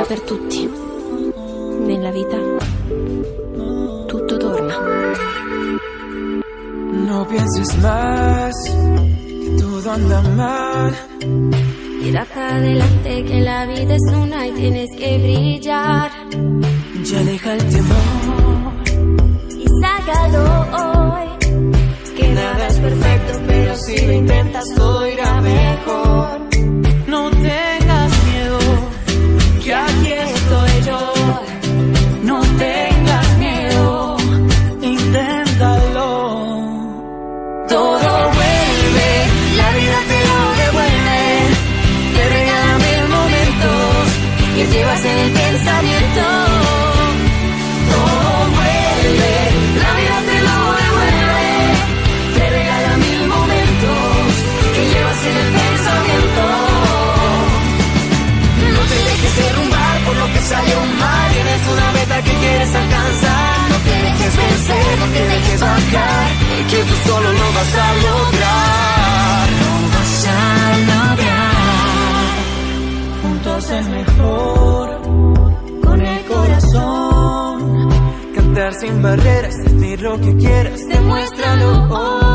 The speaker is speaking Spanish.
per tutti. Nella vita tutto torna. No pienses más, que todo anda mal. Tira para adelante que la vida es una y tienes que brillar. Ya deja el temor Y sácalo hoy. Que nada es perfecto, pero si lo intentas todo irá mejor. no tengas miedo, que aquí estoy yo. No tengas miedo, inténtalo. Todo vuelve, la vida te lo devuelve. Te regala mil momentos Que llevas en el pensamiento. Todo vuelve, la vida te lo devuelve. Te regala mil momentos que llevas en el pensamiento. No te dejes derrumbar por lo que salió mal. Tienes una meta que quieres alcanzar. No te dejes vencer, no te dejes bajar, que tú solo lo vas a lograr. Lo vas a lograr. Juntos es mejor. Con el corazón, cantar sin barreras, decir lo que quieras, demuéstralo hoy.